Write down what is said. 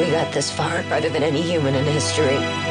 We got this far farther than any human in history.